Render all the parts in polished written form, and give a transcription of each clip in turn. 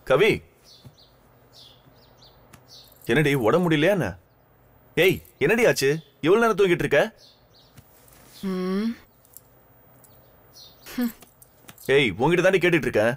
கவி, என்னடி உடம்பு முடியலையா என்ன? ஏய், என்னடி ஆச்சு? எவ்வளவு நேரம் தூங்கிட்டு இருக்க? ஏய், உங்ககிட்ட தாண்டி கேட்டுட்டு இருக்க.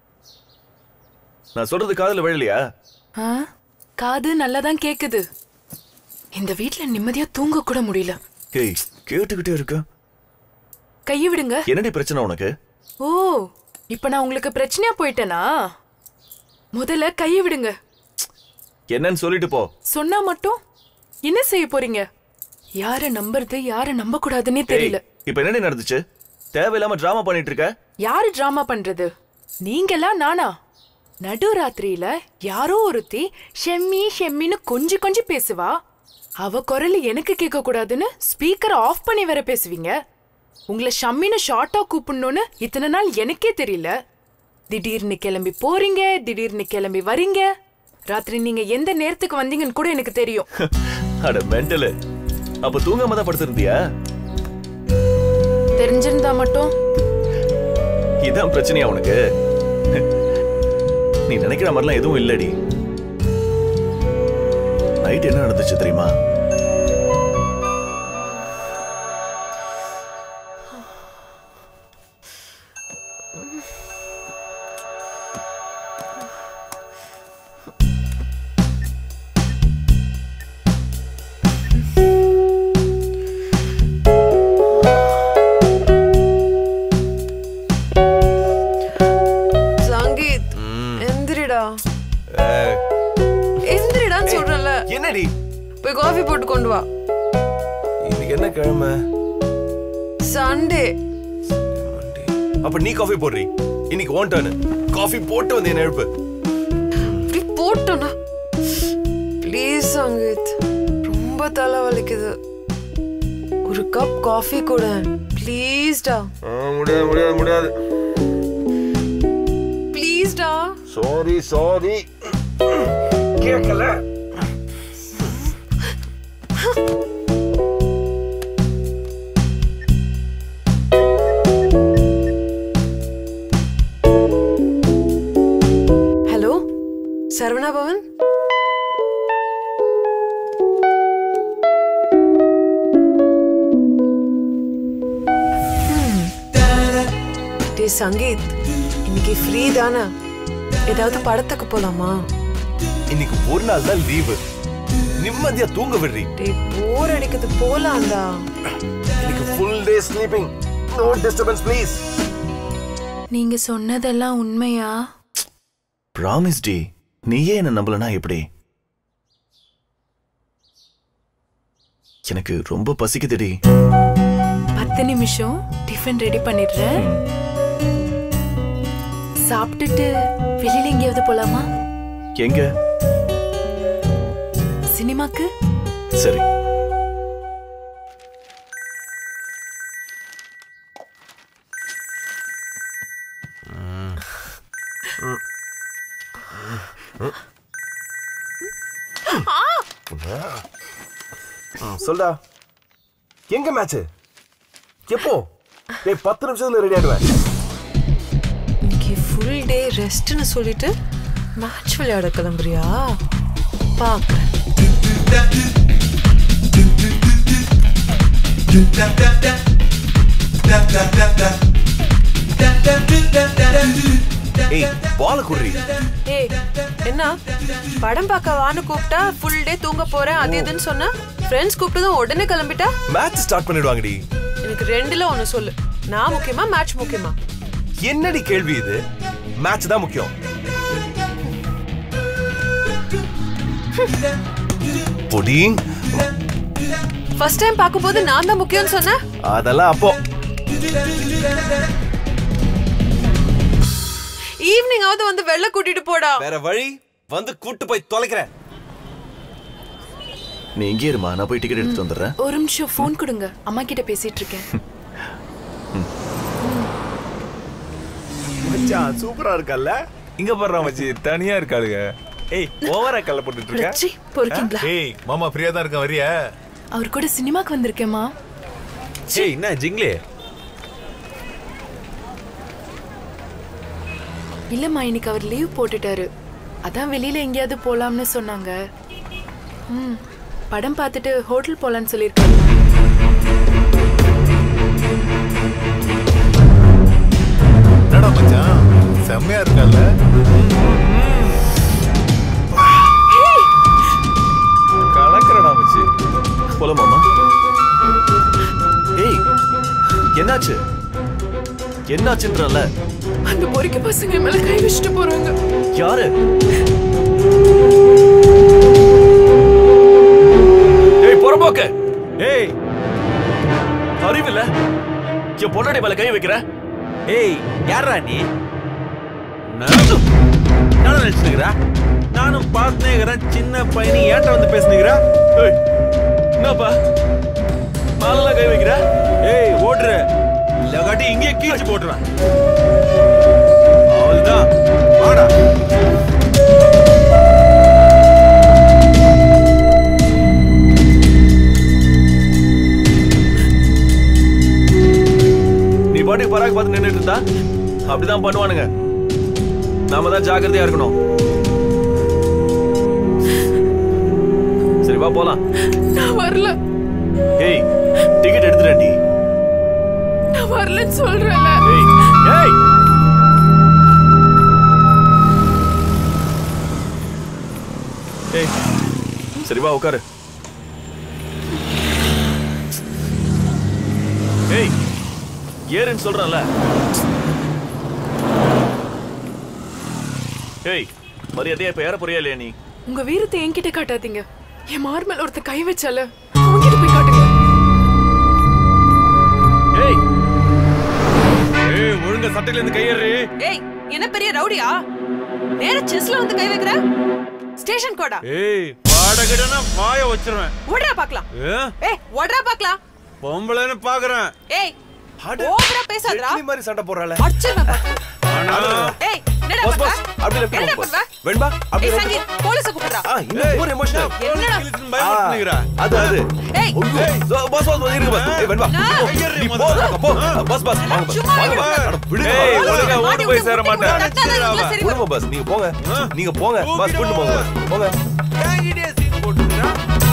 நான் சொல்றது காதுல விழலையா? காது நல்லாதான் கேக்குது. இந்த வீட்ல நிம்மதியா தூங்க கூட முடியல. ஏய், கேட்டுக்கிட்டே இருக்க. கையை விடுங்க. என்னடி பிரச்சனை உனக்கு? ஓ, இப்ப நான் உங்களுக்கு பிரச்சனையா போயிட்டேனா? முதல்ல கையை விடுங்க. என்னன்னு சொல்லிட்டு போ. சொன்னா மட்டும் என்ன செய்ய போறீங்க? யார நம்புறது யார நம்ப கூடாதுன்னே தெரியல. இப்ப என்னடி நடந்துச்சு? தேவையில்லாம டிராமா பண்ணிட்டு இருக்க. யாரு டிராமா பண்றது? நீங்களா நானா? நடுராத்திரியில யாரோ ஒருத்தி ஷெம்மி ஷெம்மின்னு கொஞ்சி பேசுவா. அவ குரல் எனக்கு கேட்க கூடாதுன்னு ஸ்பீக்கரை ஆஃப் பண்ணி வேற பேசுவீங்க. உங்களை ஷம்மின்னு ஷார்ட்டா கூப்பிடணும்னு இத்தனை நாள் எனக்கே தெரியல. திடீர்னு கிளம்பி போறீங்க, திடீர்னு கிளம்பி வரீங்க. ராத்திரி நீங்க எந்த நேரத்துக்கு வந்தீங்கன்னு கூட எனக்கு தெரியும். அட மெண்டல். அப்ப தூங்காம தான் படுத்திருந்தியா? தெரிஞ்சிருந்தா மட்டும். இதான் பிரச்சனையா உனக்கு? நீ நினைக்கிற மாதிரிலாம் எதுவும் இல்லடி. நைட் என்ன நடந்துச்சு தெரியுமா? என்னடி? போய் காஃபி போட்டு கொண்டு வா. இன்னைக்கு என்ன கிழமை? சண்டே. அப்ப நீ காஃபி போடுறீ. இன்னைக்கு ஓன் டர்ன். காஃபி போட்டு வந்து என்ன எழுப்பு. இப்படி போட்டோனா ப்ளீஸ் சங்கீத், ரொம்ப தலை வலிக்குது. ஒரு கப் காஃபி கூட ப்ளீஸ்டா. முடியாது முடியாது முடியாது. ப்ளீஸ்டா. சாரி கேட்கல. ஹலோ சரவணா பவன். சங்கீத், இன்னைக்கு ஃப்ரீ தானே? ஏதாவது படத்துக்கு போலாமா? இன்னைக்கு ஒரு நாள் தான் லீவு. நிம்மதியா தூங்க விடுறீ. போர் அடிக்குது, போலாம்டா. இன்னைக்கு full day sleeping. No disturbance please. நீங்க சொன்னதெல்லாம் உண்மையா? ப்ராமிஸ் டி. நீயே என்ன நம்பலனா எப்படி? எனக்கு ரொம்ப பசிக்குதுடி. 10 நிமிஷம் டிஃபன் ரெடி பண்ணிடுறேன். சாப்பிட்டுட்டு வெளியில எங்கேயாவது போலாமா? எங்க? சினிமாக்கு. சரி. சொல்டா, எங்க மேட்ச்? எப்போ? 10 நிமிஷத்துல ரெடி ஆயிடுவேன். இன்னைக்கு ஃபுல் டே ரெஸ்ட்னு சொல்லிட்டு மேட்ச் விளையாட கிளம்புறியா? பாக்குறேன். ஏய், பால் குடுறீ. ஏய், என்ன படம் பார்க்க வான்னு கூப்பிட்டா ஃபுல் டே தூங்க போறேன் அது இதுன்னு சொன்னா, ஃப்ரெண்ட்ஸ் கூப்பிட்டதும் உடனே கிளம்பிட்டா? Match start பண்ணிடுவாங்கடி. எனக்கு ரெண்டுல ஒன்னு சொல்லு. நான் முக்கியமா மேட்ச் முக்கியமா? என்னடி கேள்வி இது? மேட்ச் தான் முக்கியம். புடிங். ஃபர்ஸ்ட் டைம் பாக்கும்போது நான் தான் முக்கியம்னு சொன்ன. அதெல்லாம் அப்போ. ஈவினிங் ஆவது வந்து வெள்ள கூட்டிட்டு போடா. வேற வழி வந்து கூட்டி போய் தொலைக்கிறேன். நீ இங்கே இருமா, நான் போய் டிக்கெட் எடுத்துட்டு வந்துடுறேன். ஒரு நிமிஷம் ஃபோன் கொடுங்க, அம்மா கிட்ட பேசிட்டு இருக்கேன். மச்சான் சூப்பரா இருக்கல்ல? இங்க பாருடா மச்சி, தனியா இருக்காளுங்க. ஏய், ஓவரா கல்ல போட்டுட்டு இருக்க. ரச்சி, பொறுக்கீங்களா? ஏய், மாமா ஃப்ரீயா தான் இருக்க, வரியா? அவர் கூட சினிமாக்கு வந்திருக்கேம்மா. ஏய், என்ன ஜிங்லே? இல்லம்மா, இன்னைக்கு அவர் லீவ் போட்டுட்டாரு. அதான் வெளியில எங்கேயாவது போலாம்னு சொன்னாங்க. படம் பார்த்துட்டு ஹோட்டல் போலான்னு சொல்லியிருக்காங்க. என்னடா மச்சான் செம்மையா இருக்கல்ல? கலக்கறடா மச்சி. போலாமாமா? ஏய், என்னாச்சு? என்னாச்சுன்றல? அந்த பொறுக்கி பசங்க மேல கை வச்சுட்டு போறாங்க. யாரு? ஏய் பொறம்போக்க. ஏய், அறிவில்ல? என் பொண்டாட்டி மேல கை வைக்கிற? ஏய் யாரா நீ? என்ன நினைச்சுக்கிறா? நானும் பார்த்துனேங்கிறேன். சின்ன பையனி ஏன்ட்ட வந்து பேசுனீங்களா? ஏய், என்னப்பா மேல கை வைக்கிற? ஏய் ஓடுற இல்லகாட்டி இங்கே கீழ்ச்சி போட்டுருவேன். அவ்வளவுதான் வாடா. நீ பாட்டுக்கு பராக் பார்த்து நின்றுட்டு இருந்தா அப்படிதான் பண்ணுவானுங்க. நாம தான் ஜாக்கிரதையா இருக்கணும். சரி வா போலாம். நான் வரல. ஏய், டிக்கெட் எடுத்துறேன்டி. நான் வரலன்னு சொல்றேன்ல. ஏய் ஏய், ஏய் சரி வா உட்காரு. ஏய் ஏறுன்னு சொல்றேன்ல. ஏய் மரியாதையா இப்ப ஏற போறியா இல்லையா நீ? உங்க வீரத்தை என்கிட்ட காட்டாதீங்க. என் மார்மேல ஒருத்த கை வச்சால அவங்கிட்ட போய் காட்டுங்க. ஏய் ஏய் ஒழுங்கா சட்டையில இருந்து கையேறு. ஏய் என்ன பெரிய ரவுடியா? நேர செஸ்ல வந்து கை வைக்கிற? ஸ்டேஷன் கோடா? ஏய் பாடகடனா வாய வச்சிருவேன். ஓடறா பார்க்கலாம். ஏய் ஓடறா பார்க்கலாம். பொம்பளைன்னு பாக்குறேன். ஏய் ஓவரா பேசாதடா. நீ மாதிரி சண்டை போறறால. அடிச்சிருவேன். ஆனா ஏய் என்னடா பாஸ் பண்ற? பாஸ் அப்படி லெஃப்ட் என்ன பாஸ். பண்ற? வெண்பா அப்படி ஏய் left. சங்கீத் போலீஸ் கூப்பிடுறா. இந்த ஓவர் எமோஷனல். என்னடா? பயப்படுறீங்கடா. அது ஏய் பாஸ் பாஸ் இருக்கு பாஸ். ஏய் வெண்பா நீ போ போ. பாஸ் பாஸ் வாங்க சும்மா வாங்க இருங்க. அட விடுங்க. ஏய் ஒழுங்கா ஓடி போய் சேர மாட்டேன். விடுங்க பாஸ் நீங்க போங்க. நீங்க போங்க பாஸ் கூட்டி போங்க. போங்க. கேங்கிட்டே சீன் போட்டுறா.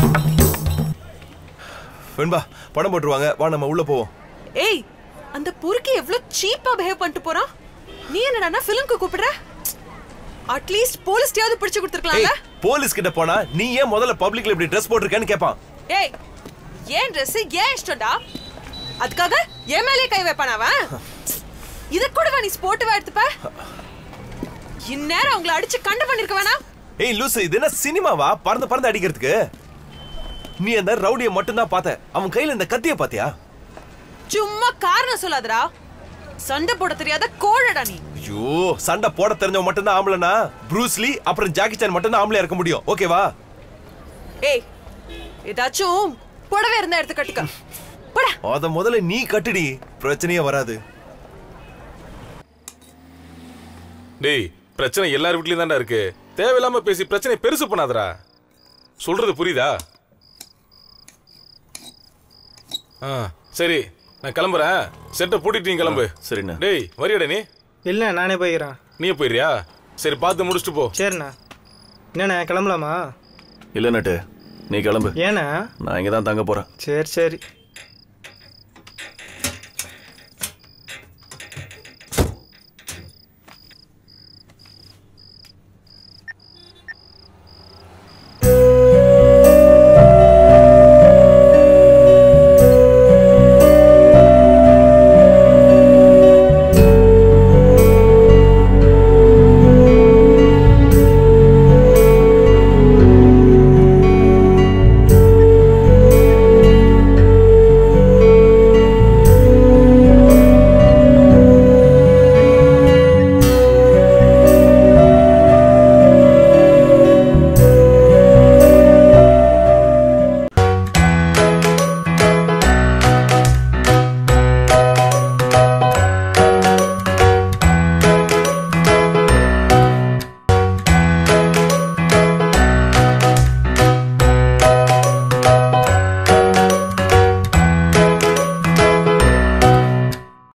வெண்பா படம் போட்டுருவாங்க. வா நம்ம உள்ள போவோம். ஏய் அந்த பொறுக்கி எவ்வளவு சீப்பா பிஹேவ் பண்ணிட்டு போறான். நீ என்னடா ஃபிலிம்க்கு கூப்பிடுற? அட்லீஸ்ட் போலீஸ்டையாவது பிடிச்சு கொடுத்துருக்கலாம்ல. போலீஸ் கிட்ட போனா நீ ஏன் முதல்ல பப்ளிக்ல இப்படி ட்ரெஸ் போட்டுருக்கேன்னு கேட்பான். ஏய் ஏன் Dress ஏன் இஷ்டம்டா? அதுக்காக ஏன் மேலே கை வைப்பான் அவன்? இத கூட நீ ஸ்போர்ட்டிவா எடுத்துப்ப? இந்நேரம் அவங்கள அடிச்சு கண்ட பண்ணிருக்க வேணா? ஏய் லூசு இது என்ன சினிமாவா பறந்து பறந்து அடிக்கிறதுக்கு? நீ அந்த ரவுடியை மட்டும் தான் பார்த்த. அவன் கையில இந்த கத்திய பாத்தியா? சும்மா காரணம் சொல்லாதடா. சண்டை போட தெரியாத கோழடா நீ. ஐயோ சண்டை போட தெரிஞ்சவன் மட்டும் தான் ஆம்பளனா? ப்ரூஸ்லி அப்புறம் ஜாக்கி சான் மட்டும் தான் ஆம்பளையா இருக்க முடியும். ஓகேவா? ஏய் ஏதாச்சும் புடவை இருந்தா எடுத்து கட்டிக்க. போடா. அத முதல்ல நீ கட்டுடி. பிரச்சனையே வராது. டேய் பிரச்சனை எல்லார் வீட்லயும் தான்டா இருக்கு. தேவையில்லாம பேசி பிரச்சனை பெருசு பண்ணாதடா. சொல்றது புரியுதா? சரி நான் கிளம்புறேன். செட்டை பூட்டிட்டு நீ கிளம்பு. சரிண்ணா. டேய் வரியாடா நீ? இல்லை நானே போய்க்கிறேன். நீயே போயிடுறியா? சரி பார்த்து முடிச்சுட்டு போ. சரிண்ணா. என்னண்ணா கிளம்பலாமா? இல்ல நட்டு நீ கிளம்பு. ஏண்ணா? நான் இங்க தான் தங்க போறேன். சரி சரி.